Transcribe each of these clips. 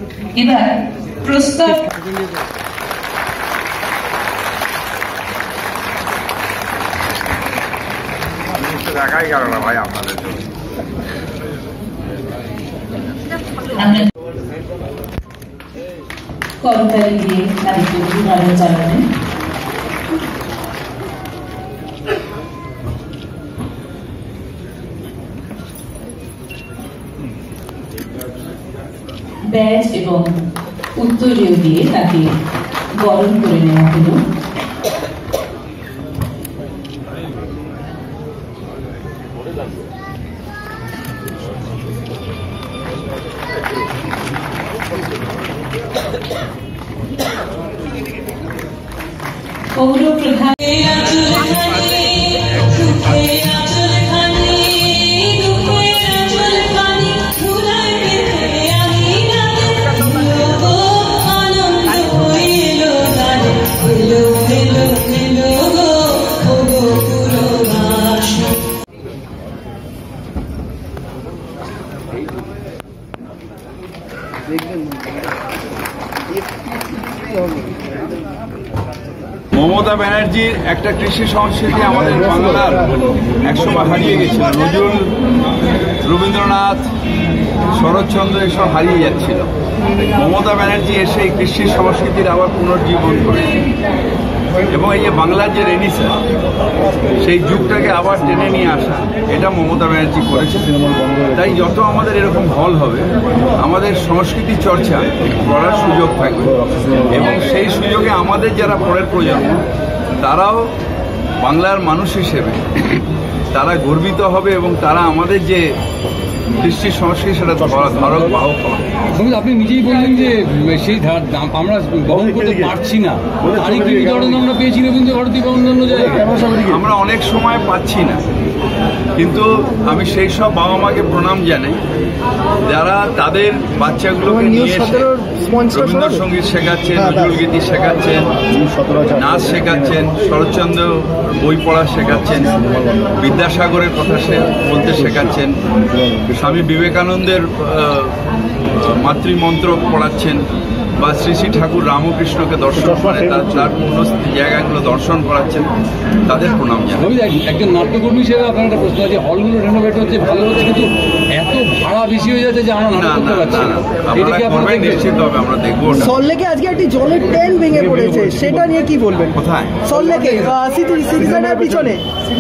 এবার প্রস্তাব দেখাই গেল না ভাই আপনাদের করতালি দিয়ে তাদেরকে অভিবাদন জানাবেন। ব্যাজ এবং উত্তরীয় দিয়ে তাকে বরণ করে নেওয়া হলো। পৌর প্রধান মমতা ব্যানার্জির একটা কৃষি সংস্কৃতি আমাদের বাংলার একসময় হারিয়ে গেছিল। নজরুল, রবীন্দ্রনাথ, শরৎচন্দ্র এসব হারিয়ে যাচ্ছিল। মমতা ব্যানার্জি এসে এই কৃষি সংস্কৃতির আবার পুনর্জীবন করেছে এবং এই যে বাংলার যে রেনেসাঁ সেই যুগটাকে আবার টেনে নিয়ে আসা, এটা মমতা ব্যানার্জি করেছে। তাই যত আমাদের এরকম হল হবে আমাদের সংস্কৃতি চর্চা করার সুযোগ থাকবে এবং সেই সুযোগে আমাদের যারা পরের প্রজন্ম তারাও বাংলার মানুষ হিসেবে তারা গর্বিত হবে এবং তারা আমাদের যে কৃষ্টি সংস্কৃতি সেটা ধারক বাহক হবে। আপনি নিজেই বললেন যে সেই আমরা বহন করতে পারছি না, আমরা পেয়েছি রবীন্দ্রভারতী বা অন্যান্য জায়গায় আমরা অনেক সময় পাচ্ছি না, কিন্তু আমি সেই সব বাবা মাকে প্রণাম জানাই যারা তাদের বাচ্চাগুলোকে নিয়ে এসে রবীন্দ্রসঙ্গীত শেখাচ্ছেন, নজরুল গীতি শেখাচ্ছেন, নাচ শেখাচ্ছেন, শরৎচন্দ্র বই পড়া শেখাচ্ছেন, বিদ্যাসাগরের কথা বলতে শেখাচ্ছেন, স্বামী বিবেকানন্দের মাতৃমন্ত্র পড়াচ্ছেন বা শ্রী শ্রী ঠাকুর রামকৃষ্ণকে দর্শন করে তার পূর্ণ জায়গাগুলো দর্শন করাচ্ছেন, তাদের প্রণাম জানাই। একজন নাট্যকর্মী হিসেবে আপনার একটা প্রশ্ন আছে, হলগুলো রেনোভেট হচ্ছে ভালো হচ্ছে কিন্তু এত ভাড়া বেশি হয়ে যাচ্ছে যে আমরা নাটক করতে পারছি না। নিশ্চিত হবে আমরা দেখবো। সল্টলেকে আজকে একটি জলের ট্যাঙ্ক ভেঙে পড়েছে, সেটা নিয়ে কি বলবেন? কোথায়? সল্টলেকে সিটিজেনের পিছনে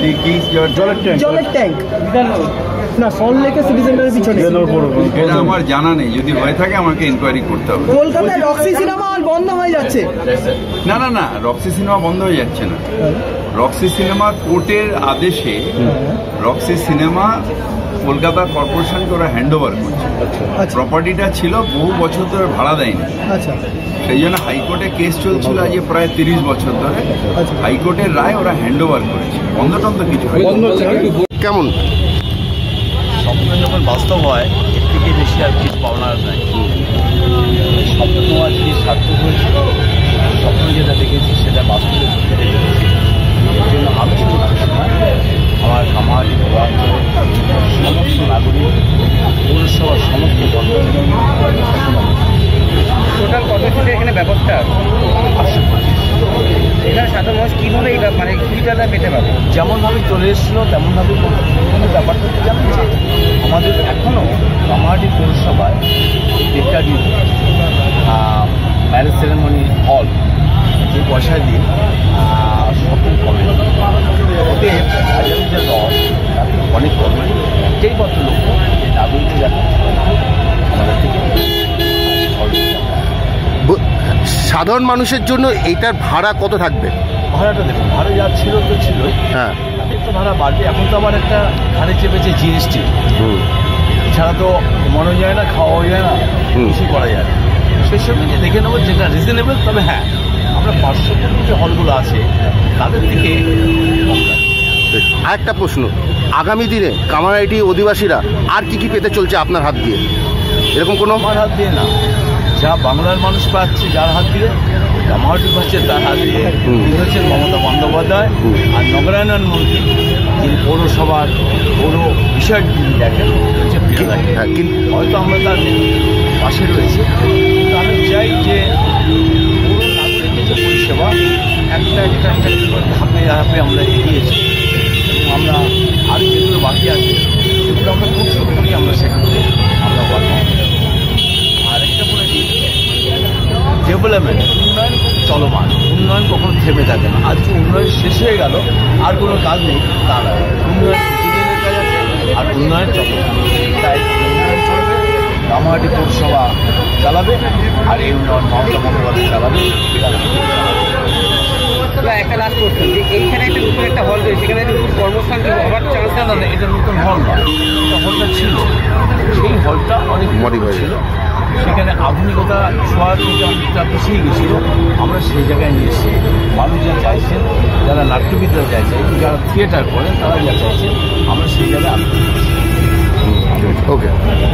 জলের ট্যাঙ্ক না, সল্টলেকে সিটিজেনের পিছনে। এটা আমার জানা নেই, যদি হয়ে থাকে আমাকে ইনকোয়ারি করতে হবে। কলকাতায় রক্সি সিনেমা হল বন্ধ হয়ে যাচ্ছে। না না না, রক্সি সিনেমা বন্ধ হয়ে যাচ্ছে না। রক্সি সিনেমা কোর্টের আদেশে রক্সি সিনেমা কলকাতা কর্পোরেশনকে ওরা হ্যান্ড ওভার করছে। প্রপার্টিটা ছিল বহু বছর ধরে ভাড়া দেয়নি, সেই জন্য হাইকোর্টে কেস চলছিল আজ প্রায় 30 বছর ধরে। হাইকোর্টের রায় ওরা হ্যান্ড ওভার করেছে, বন্ধটন্ধ কিছু। কেমন স্বপ্ন যখন বাস্তব হয় এর থেকে বেশি আর কিছু পাওনার নাই। স্বপ্ন তোমার যদি সার্থক হয়েছে, স্বপ্ন যেটা দেখেছি সেটা বাস্তবে ঘটে দেখেছি। এর জন্য আমি শুধু আমার কামাহাটি পূর্বাঞ্চলের সমস্ত নাগরিক, পৌরসভার সমস্ত কর্মচারী, টোটাল কত থেকে এখানে ব্যবস্থা আশা করছি এখানে সাধারণ মানুষ কীভাবে এই মানে সুবিধাটা পেতে পারে? যেমনভাবে চলে এসেছিল তেমনভাবে কিন্তু ব্যাপারটা হচ্ছে জানেন যে আমাদের এখনও কামাহাটি পৌরসভায় ইত্যাদি ম্যারেজ সেরেমনি হল যে পয়সা দিয়ে শপিং কমে ওদের আগামী যে দল তাতে অনেক কমে। একটাই মাত্র লক্ষ্য যে নাগরিকদের যাতে আমাদের থেকে সাধারণ মানুষের জন্য এইটার ভাড়া কত থাকবে? ভাড়াটা দেখুন, ভাড়া যা ছিল তো ছিলই, হ্যাঁ তাদের তো ভাড়া বাড়বে। এখন তো আবার একটা ঘাড়ে চেপেছে জিএসটি, এছাড়া তো মনে যায় না, খাওয়াও যায় না, কিছু করা যায় না। সেই সঙ্গে যে দেখে নেবো যেটা রিজনেবল। তবে হ্যাঁ, আমরা পার্শ্ববর্তী যে হলগুলো আছে তাদের থেকে। আরেকটা প্রশ্ন, আগামী দিনে কামারহাটি অধিবাসীরা আর কি পেতে চলছে আপনার হাত দিয়ে? এরকম কোনো? আমার হাত দিয়ে না, যা বাংলার মানুষ পাচ্ছে যার হাত দিয়ে রামাহাটি হচ্ছে তার হাতে তিনি হচ্ছেন মমতা বন্দ্যোপাধ্যায়, আর নগরায়ণ মন্ত্রী যিনি পৌরসভার পৌর বিষয় তিনি দেখেন হচ্ছে প্রিয়দাকে। হয়তো আমরা তার পাশে রয়েছে, কিন্তু আমি চাই যে পৌর নাগরিকের যে পরিষেবা একটা ধাপে ধাপে আমরা এগিয়েছি, এবং আমরা আর যেগুলো বাকি আছে সেগুলো আমরা খুব সত্যি আমরা সেগুলো আমরা বলব। আরেকটা বলেছি, ডেভেলপমেন্ট উন্নয়ন চলমান, উন্নয়ন কখনো থেমে থাকে না। আজকে উন্নয়ন শেষ হয়ে গেল, আর কোনো কাজ নেই তা না, উন্নয়ন প্রতিদিনের কাজ আছে, আর উন্নয়ন চলবে। তাই উন্নয়ন চলবে, রামাহাটি পৌরসভা চালাবে, আর এই উন্নয়ন মমতা বন্দ্যোপাধ্যায় চালাবে। একটা লাস্ট করছেন যে এইখানে একটা নতুন একটা হল রয়েছে, সেখানে কর্মস্থান হওয়ার চান্স না, এটা নতুন হল নয়, এটা হলটা ছিল, সেই হলটা অনেক Modify ছিল, সেখানে আধুনিকতা ছোঁয়া থেকে অনেকটা পিছিয়ে গেছিল। আমরা সেই জায়গায় নিয়ে এসেছি, মানুষ যা চাইছেন, যারা নাট্যবিদ্যা চাইছেন, যারা থিয়েটার করেন, তারা যা চাইছেন, আমরা সেই জায়গায় আনতে। ওকে।